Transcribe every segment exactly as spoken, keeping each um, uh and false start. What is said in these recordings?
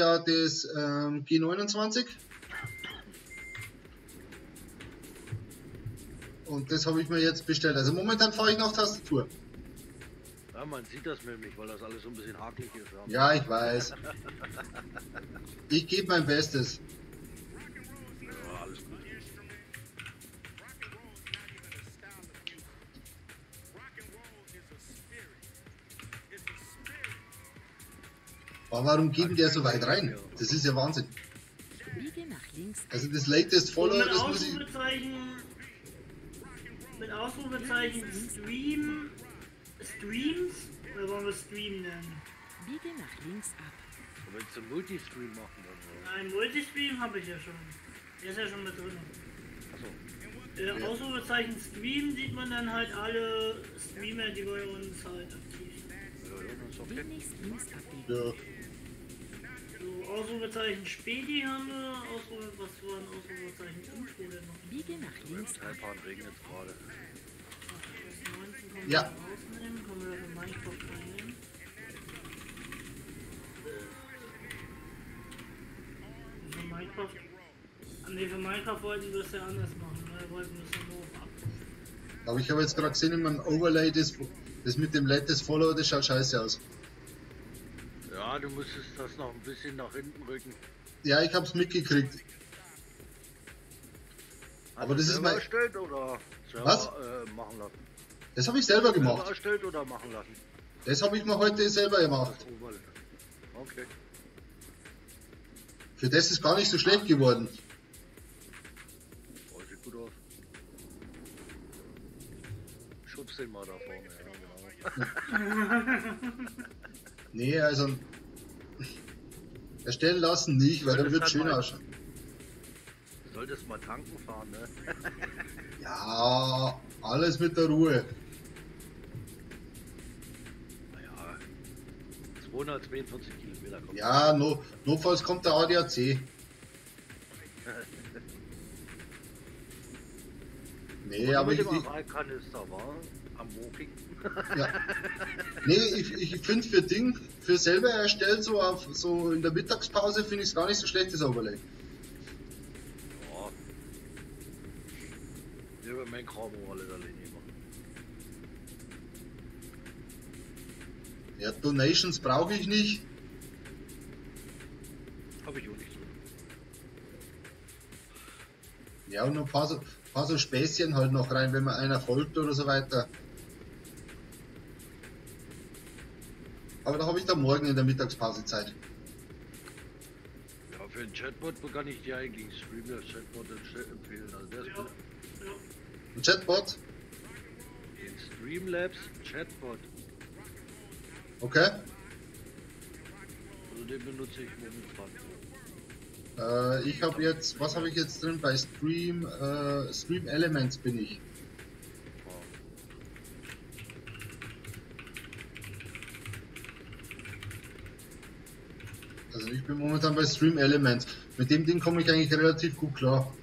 ja das ähm, G neunundzwanzig. Und das habe ich mir jetzt bestellt. Also momentan fahre ich noch Tastatur. Ja, man sieht das nämlich, weil das alles so ein bisschen hakelig ist. Ja, ich weiß. Ich gebe mein Bestes. Ja, alles gut. Aber warum geht denn der so weit rein? Das ist ja Wahnsinn. Also das latest Follow, mit das muss ich... Ausrufezeichen, mit Ausrufezeichen Stream, Streams, oder wollen wir Stream nennen? Biege nach links ab. Und wenn du Multistream machen dann. Nein, Multistream habe ich ja schon. Der ist ja schon mit drin. Achso. Äh, Ja. Ausrufezeichen Stream sieht man dann halt alle Streamer, die bei uns halt aktiv sind. Ja, ja, das ist okay. Demnächst links abbiegen. Ja. So, Ausrufezeichen Spedi haben wir, Ausrufe, was war ein Ausrufezeichen Info denn noch? Biege nach links ab. Taipan regnet es gerade. neunzehn können Ja. wir rausnehmen, können wir für Minecraft reinnehmen. Für Minecraft. Ah, ne, für Minecraft wollten wir es ja anders machen, ne? Wir wollten es ja nur ab. Aber ich habe jetzt gerade gesehen, in meinem Overlay, das, das mit dem latest Follow, das schaut scheiße aus. Ja, du müsstest das noch ein bisschen nach hinten rücken. Ja, ich habe es mitgekriegt. Hast Aber du das ist selber mein- erstellt oder selber Was? Äh, machen lassen? Das habe ich selber Selber gemacht. erstellt oder machen lassen? Das habe ich mir heute selber gemacht. Oh, weil- Okay. Für das ist gar nicht so schlecht geworden. Oh, sieht gut aus. Schubst den mal da vorne, ja, genau. Nee, also erstellen lassen nicht, weil Ja, dann das wird hat schön mein- ausschauen. Du solltest mal tanken fahren, ne? Ja, alles mit der Ruhe. Naja, zweihundertzweiundvierzig Kilometer kommt. Ja, no, notfalls kommt der A D A C. Nee, aber mit ich, dem ich, Aralkanister war am Walking. ja. Nee, ich, ich finde für Ding, für selber erstellt, so auf so in der Mittagspause finde ich es gar nicht so schlecht, das Overlay. Ja. Ich habe mein Kram auch alles alleine gemacht. Ja, Donations brauche ich nicht. Habe ich auch nicht so. Ja, und ein paar so, paar so Späßchen halt noch rein, wenn man einer folgt oder so weiter. Aber da habe ich dann morgen in der Mittagspause Zeit. Ja, für den Chatbot kann ich dir eigentlich Streamer Chatbot empfehlen. Also der ist Ja, gut. ja. Ein Chatbot? Den Streamlabs Chatbot. Okay. Also den benutze ich momentan. Äh, ich habe jetzt, was habe ich jetzt drin? Bei Stream, äh, Stream Elements bin ich. Also ich bin momentan bei Stream Elements. Mit dem Ding komme ich eigentlich relativ gut klar.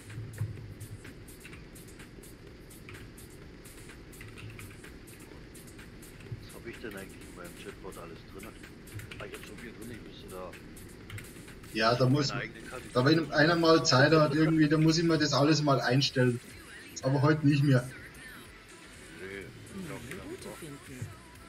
Was habe ich denn eigentlich in meinem Chatbot alles drin? Ah, ich habe so viel drin, ich müsste da Ja, da muss, meine eigene Kategorie. da wenn einer mal Zeit hat irgendwie, da muss ich mir das alles mal einstellen. Aber heute nicht mehr. Nee, ich glaub, Neue ich Route glaub, finden.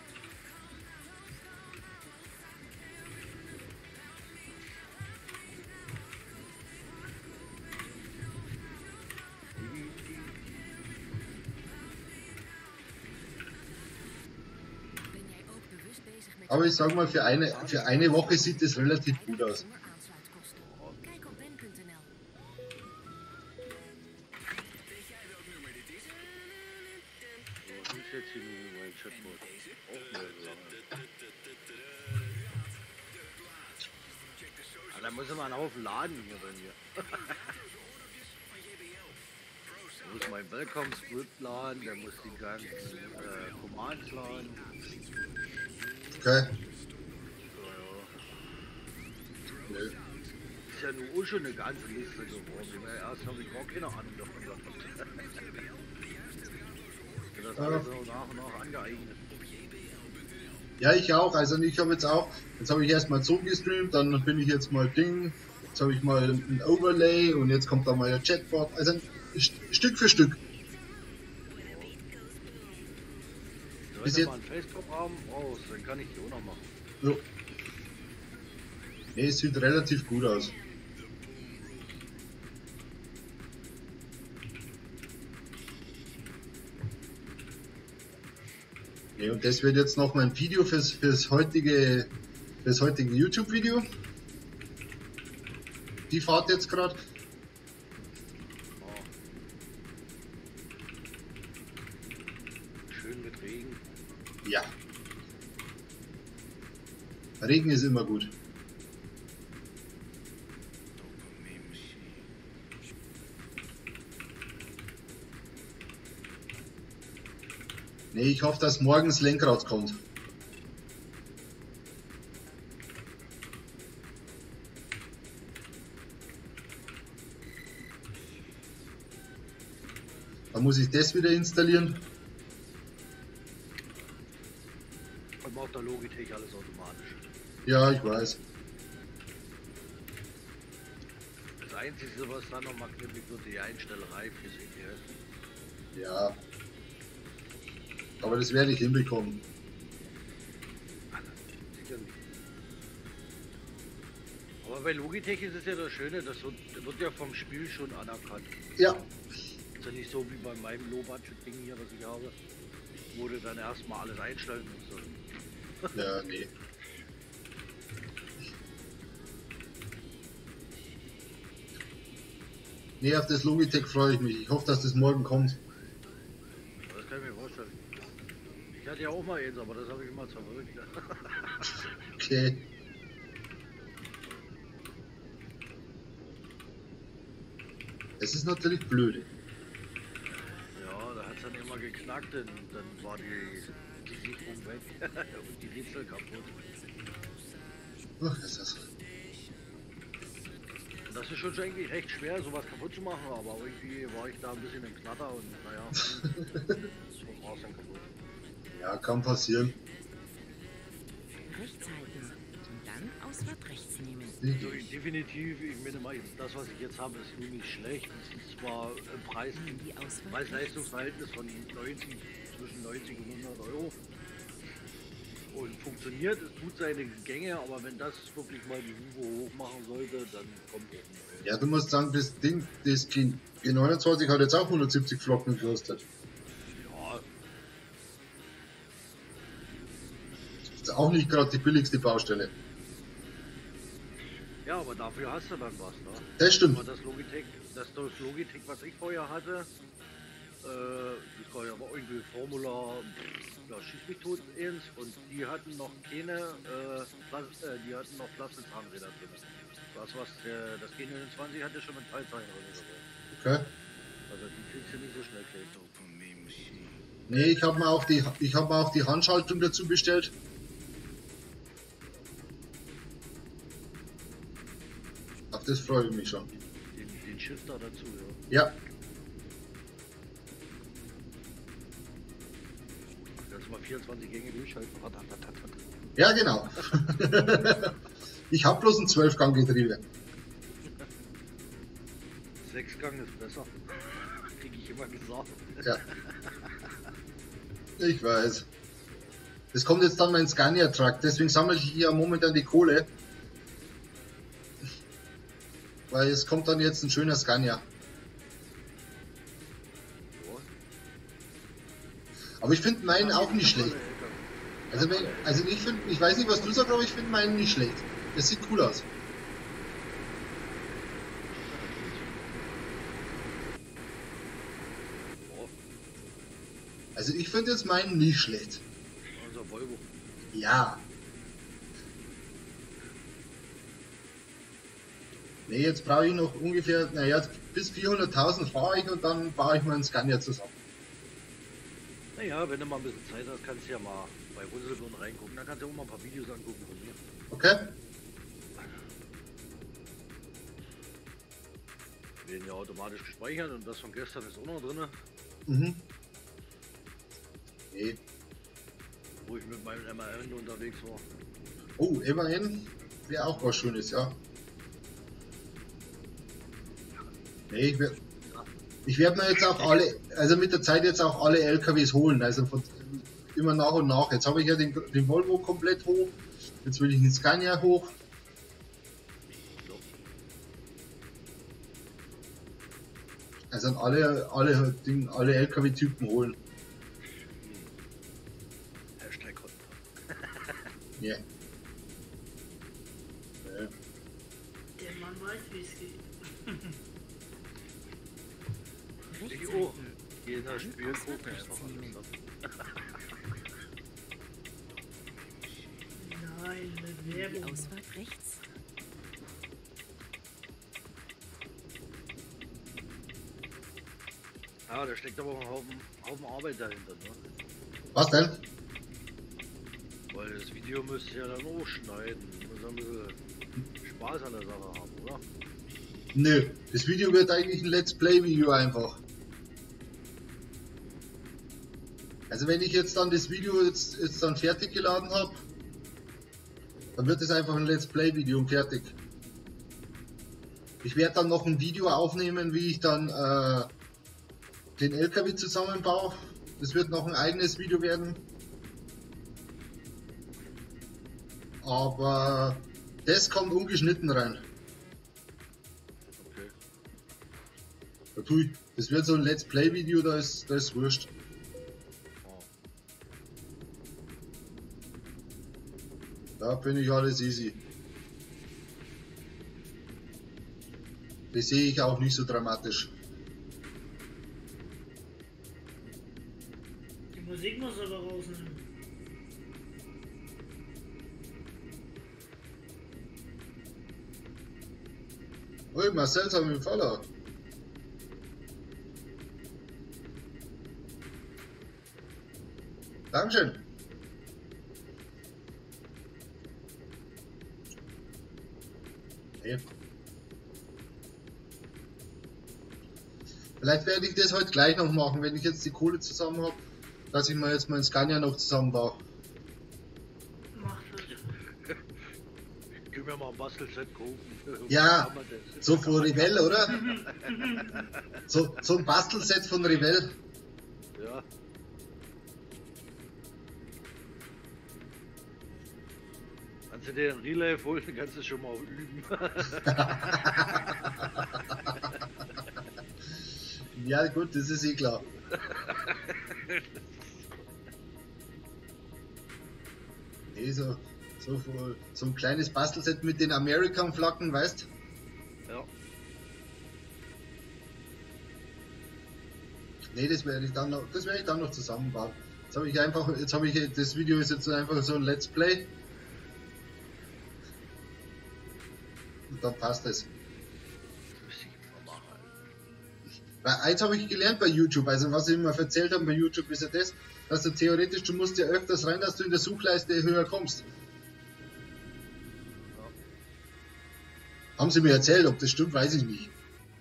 Ben jij ook bewust bezig met Aber ich sag mal, für eine, für eine Woche sieht es relativ gut aus. zonder aansluitkosten? Kijk op ben punt n l. was ist jetzt hier nur mein Chatbot? Auch mehr Sachen. Ah, da muss immer einen Haufen laden hier bei mir. Da muss mein Welcome Script laden, der muss die ganzen äh, Commands laden. Okay? So, ja. Nö. Ist ja nun auch schon eine ganze Liste geworden. Erst habe ich auch keine Ahnung davon gehabt. Ich hab das alles so nach und nach angeeignet. Ja, ich auch. Also ich habe jetzt auch, jetzt habe ich erstmal so gestreamt, dann bin ich jetzt mal Ding, jetzt habe ich mal ein Overlay und jetzt kommt da mal der Chatbot. Also St Stück für Stück. Wenn Bis du jetzt- mal einen Facebook-Raum brauchst, dann kann ich die auch noch machen. Jo. Nee, es sieht relativ gut aus. Nee, und das wird jetzt noch mein Video fürs, fürs heutige, fürs heutige YouTube-Video. Die Fahrt jetzt gerade. Oh. Schön mit Regen. Ja. Regen ist immer gut. Nee, ich hoffe, dass morgens Lenkrad kommt. Da muss ich das wieder installieren. Und auf der Logitech alles automatisch. Ja, ich weiß. Das Einzige, was dann noch mal knifflig wird, die Einstellerei fürs E T S. Ja. Aber das werde ich hinbekommen. Sicher nicht. Aber bei Logitech ist es ja das Schöne, das wird, das wird ja vom Spiel schon anerkannt. Ja. Ist ja nicht so wie bei meinem Low-Budget-Ding hier, was ich habe, wo du dann erstmal alles einstellen musst. Ja, nee. Nee, auf das Logitech freue ich mich. Ich hoffe, dass das morgen kommt. Das kann ich mir vorstellen. Ich hatte ja auch mal eins, aber das habe ich immer zerwirkt. Okay. Es ist natürlich blöd. Ja, da hat es dann immer geknackt, und dann war die, die Sicherung weg und die Rätsel kaputt. Ach, ist das. Und das ist schon eigentlich recht schwer, sowas kaputt zu machen, aber irgendwie war ich da ein bisschen im Knatter und naja, so war es dann kaputt. Ja, kann passieren. Rechts halten und dann Ausfahrt rechts nehmen. Also ich, definitiv, ich meine mal, das was ich jetzt habe, ist nun nicht schlecht. Es ist zwar im Preis, Nimm die Ausfahrt. Preis-Leistungsverhältnis von neunzig, zwischen neunzig und hundert Euro. Und funktioniert, es tut seine Gänge, aber wenn das wirklich mal die Hufe hoch machen sollte, dann kommt es nicht. Ja, du musst sagen, das Ding, das G neunundzwanzig hat jetzt auch hundertsiebzig Flocken gekostet. Ja, Das ist auch nicht gerade die billigste Baustelle. ja, aber dafür hast du dann was, ne? Das stimmt. Aber das Logitech, das, das Logitech, was ich vorher hatte, äh, das war ja aber irgendwie Formula, ja, schieß mich tot eins, und die hatten noch keine, äh, Plas äh, die hatten noch Plastikzahnräder drin. Das was, äh, das G neunundzwanzig hatte schon mit Teilzahnrädern dabei. Okay. Also die kriegst du nicht so schnell klebt. Nee, ich habe mir auch die, ich habe mir auch die Handschaltung dazu bestellt. Auf das freue ich mich schon. Den, den Shifter dazu, ja. Ja, Kannst du mal vierundzwanzig Gänge durchhalten. ja genau. Ich habe bloß ein zwölf Gang Getriebe. Sechs Gang ist besser. Krieg ich immer gesagt. Ja. Ich weiß. Das kommt jetzt dann mein Scania-Truck, deswegen sammle ich hier momentan die Kohle. Weil es kommt dann jetzt ein schöner Scania. Ja. Aber ich finde meinen auch nicht schlecht. Also, wenn, also ich finde, ich weiß nicht, was du sagst, aber ich finde meinen nicht schlecht. Das sieht cool aus. Also ich finde jetzt meinen nicht schlecht. Unser Volvo. Ja. Nee, jetzt brauche ich noch ungefähr, naja, bis vierhunderttausend fahre ich und dann baue ich meinen Scania zusammen. Naja, wenn du mal ein bisschen Zeit hast, kannst du ja mal bei Runselbirn reingucken. Da kannst du auch mal ein paar Videos angucken von mir. Okay? Werden ja automatisch gespeichert und das von gestern ist auch noch drin. Mhm. Nee. wo ich mit meinem M A N unterwegs war. Oh, immerhin wäre auch was Schönes, ja. Nee, ich werde ich werd mir jetzt auch alle, also mit der Zeit jetzt auch alle L K Ws holen, also von, immer nach und nach. Jetzt habe ich ja den, den Volvo komplett hoch, jetzt will ich den Scania hoch. Also alle, alle, Ding, alle L K W-Typen holen. Hashtag Hot. Ja. Yeah. Der Mann weiß, wie es geht. Ich Rechts auch. halten. Jeder Dann spielt Ausfahrt gucken rechts einfach nehmen. alles. Nein, eine Die Werbung. Ausfahrt rechts. Ja, da steckt aber auch ein Haufen, Haufen Arbeit dahinter, ne? Was denn? Weil das Video müsste ich ja dann auch schneiden. Muss ein bisschen Spaß an der Sache haben, oder? Nö, das Video wird eigentlich ein Let's Play Video einfach. Also wenn ich jetzt dann das Video jetzt, jetzt dann fertig geladen habe, dann wird es einfach ein Let's Play Video und fertig. Ich werde dann noch ein Video aufnehmen, wie ich dann äh, den L K W zusammenbaue. Das wird noch ein eigenes Video werden. Aber das kommt ungeschnitten rein. Okay. Da tue ich, das wird so ein Let's Play Video, da ist, da ist wurscht. Oh. Da bin ich alles easy. Das sehe ich auch nicht so dramatisch. Die Musik muss aber rausnehmen. Ui, Marcel hat mich Follow. Dankeschön. Okay. Vielleicht werde ich das heute gleich noch machen, wenn ich jetzt die Kohle zusammen habe, dass ich mir jetzt meinen Scania noch zusammenbaue. Macht das. Gib mir mal ein Bastelset gucken. Ja, Kann man das? so von Revell, oder? So, so ein Bastelset von Revell. Ja. Kannst du dir ein Relay holen, kannst du schon mal üben. Ja gut, das ist eh klar. Nee, so, so, so ein kleines Bastelset mit den American-Flaggen, weißt? Ja. Nee, das werde ich dann noch, das werde ich dann noch zusammenbauen. Jetzt habe ich einfach, jetzt habe ich, das Video ist jetzt einfach so ein Let's Play. Und dann passt es. Weil eins habe ich gelernt bei YouTube, also was ich immer erzählt habe bei YouTube ist ja das, dass du theoretisch, du musst ja öfters rein, dass du in der Suchleiste höher kommst. Haben sie mir erzählt, ob das stimmt, weiß ich nicht.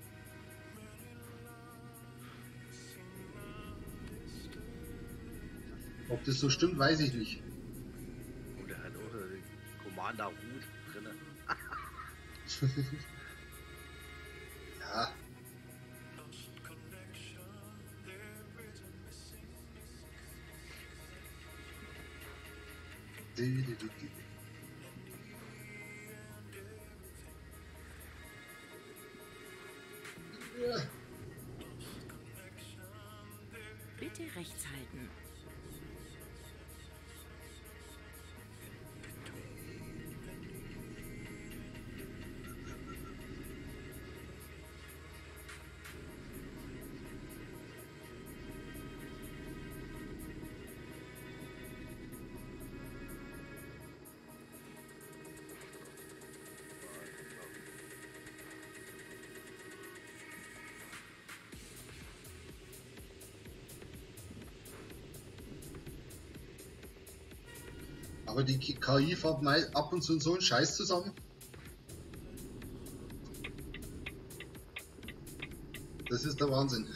Ob das so stimmt, weiß ich nicht. Und er hat auch den Commander Hut drinne. Ja. Die, die, die, die. Ja. Bitte rechts halten. Aber die K I fährt mal ab und zu so einen Scheiß zusammen. Das ist der Wahnsinn.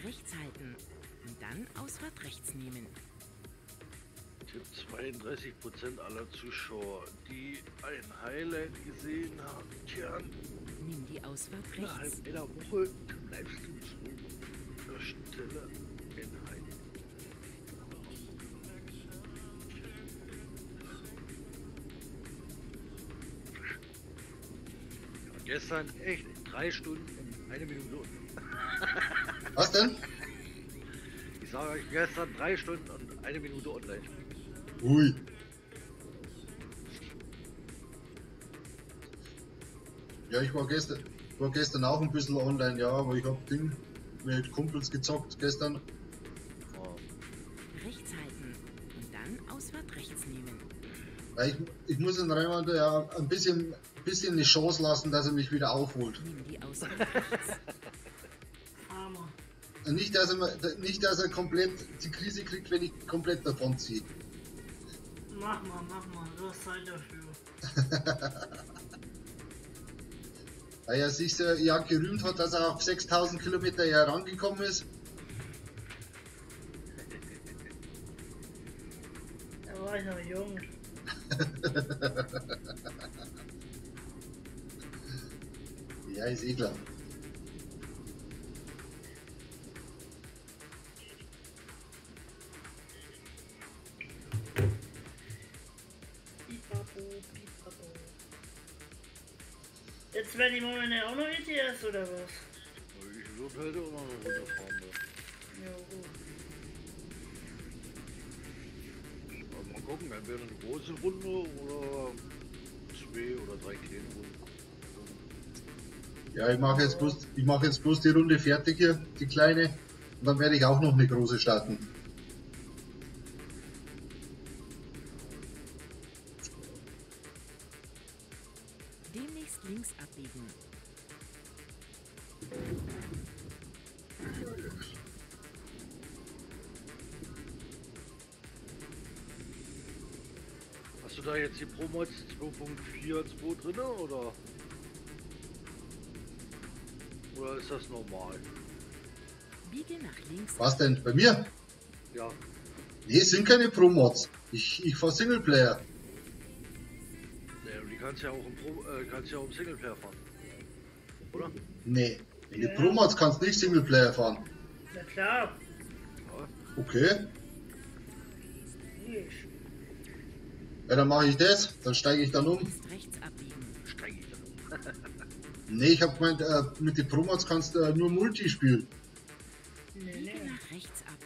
Rechts halten und dann Ausfahrt rechts nehmen. Tipp zweiunddreißig Prozent aller Zuschauer, die ein Highlight gesehen haben. Tja, Nimm die Ausfahrt rechts. innerhalb einer Woche bleibst du zu der Stelle in Highlight. Ja, gestern echt drei Stunden und eine Minute. Was denn? Ich sage euch, gestern drei Stunden und eine Minute online. Ui. Ja, ich war gestern, war gestern auch ein bisschen online, ja, aber ich hab Ding mit Kumpels gezockt gestern. Oh. Rechts halten und dann Ausfahrt rechts nehmen. Weil ich, ich muss den Raymond ja ein bisschen, bisschen eine Chance lassen, dass er mich wieder aufholt. Nimm die Ausfahrt rechts. Hammer. Nicht, dass er, mir- nicht, dass er komplett die Krise kriegt, wenn ich komplett davon ziehe. Mach mal, mach mal, du hast Zeit dafür. Weil er sich äh, ja gerühmt hat, dass er auf sechstausend Kilometer herangekommen ist. Da war ich noch jung. Ja, ist eh klar. Pipapo, pipapo. Jetzt werden die Momente auch noch E T S oder was? Ich würde halt auch noch eine Runde fahren. Ne? Ja, gut. Aber mal gucken, entweder eine große Runde oder zwei oder drei kleine Runden. Ja, ich mache jetzt bloß, ich mache jetzt bloß die Runde fertig hier, die kleine. Und dann werde ich auch noch eine große starten. Demnächst links abbiegen. Hast du da jetzt die Promods zwei Punkt vier Punkt zwei drin oder? Oder ist das normal? Biege nach links. Was denn? Bei mir? Ja, Nee, es sind keine Pro-Mods. Ich, ich fahr Singleplayer. ne, die kannst ja auch im, Pro, äh, kannst ja auch im Singleplayer fahren. Oder? Nee. In die Ja. Pro-Mods kannst du nicht Singleplayer fahren. Na klar. Ja. Okay. Ich. Ja, dann mache ich das. Dann steige ich dann um. Ist rechts abbiegen. Steige ich dann um. Nee, ich habe gemeint, äh, mit den Pro-Mods kannst du äh, nur Multi spielen. Nee, Biege nee. nach rechts ab.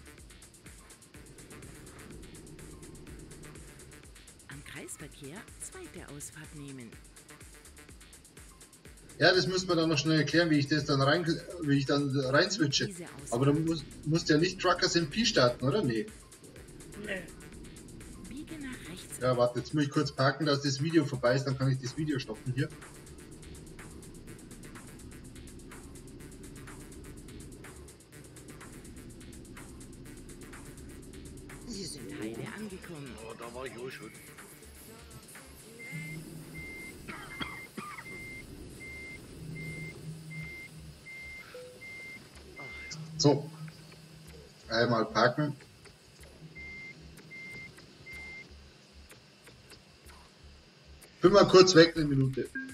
Am Kreisverkehr zweite Ausfahrt nehmen. Ja, das müssen wir dann noch schnell erklären, wie ich das dann rein, wie ich dann rein switche. Diese Ausfahrt. Aber dann muss, musst du ja nicht Truckers M P starten, oder? Nee. Nee. Biege nach rechts. Ja, warte, jetzt muss ich kurz parken, dass das Video vorbei ist, dann kann ich das Video stoppen hier. Wir sind heile angekommen. Oh, da war ich auch schon. So. Einmal parken. Bin mal kurz weg, eine Minute.